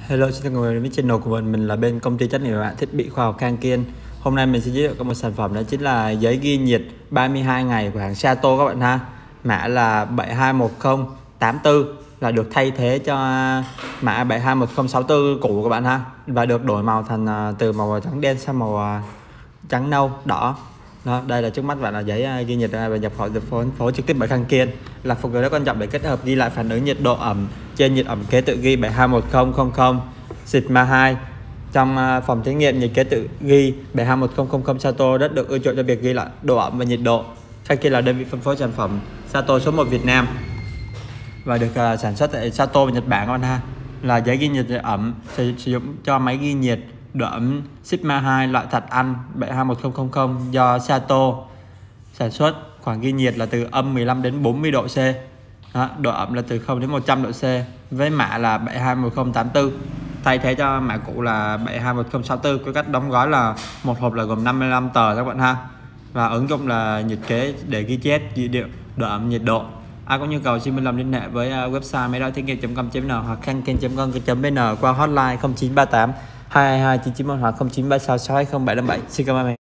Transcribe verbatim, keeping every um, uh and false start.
Hello, xin chào mọi người đến với channel của mình. Mình là bên công ty trách nhiệm hữu hạn thiết bị khoa học Khang Kiên. Hôm nay mình sẽ giới thiệu có một sản phẩm, đó chính là giấy ghi nhiệt ba mươi hai ngày của hãng Sato các bạn ha. Mã là bảy hai một không tám tư, là được thay thế cho mã bảy hai một không sáu tư cũ các bạn ha, và được đổi màu thành từ màu trắng đen sang màu trắng nâu đỏ. Đó, đây là trước mắt bạn là giấy ghi nhiệt và nhập khẩu được phân phối trực tiếp bởi Khang Kiên, là phục vụ rất quan trọng để kết hợp ghi lại phản ứng nhiệt độ ẩm trên nhiệt ẩm kế tự ghi bảy hai một không không không Sigma hai. Trong phòng thí nghiệm, nhiệt kế tự ghi bảy hai một không không không Sato rất được ưa chuộng cho việc ghi lại độ ẩm và nhiệt độ. Khang Kiên là đơn vị phân phối sản phẩm Sato số một Việt Nam và được uh, sản xuất tại Sato và Nhật Bản các bạn ha. Là giấy ghi nhiệt ẩm sử, sử dụng cho máy ghi nhiệt độ ẩm Sigma hai loại thạch anh bảy hai một không không không do Sato sản xuất. Khoảng ghi nhiệt là từ âm mười lăm đến bốn mươi độ C. Đó, độ ẩm là từ không đến một trăm độ C, với mã là bảy hai một không tám tư, thay thế cho mã cũ là bảy hai một không sáu tư. Có cách đóng gói là một hộp là gồm năm mươi lăm tờ các bạn ha, và ứng dụng là nhiệt kế để ghi chép dữ liệu độ ẩm nhiệt độ. Ai có nhu cầu xin vui lòng liên hệ với website máy đo thiết nghiệm chấm com chấm vn hoặc khang kiên chấm com chấm vn qua hotline không chín ba tám hai hai hai chín chín một hoặc không chín ba sáu sáu hai không bảy năm bảy. Xin cảm ơn.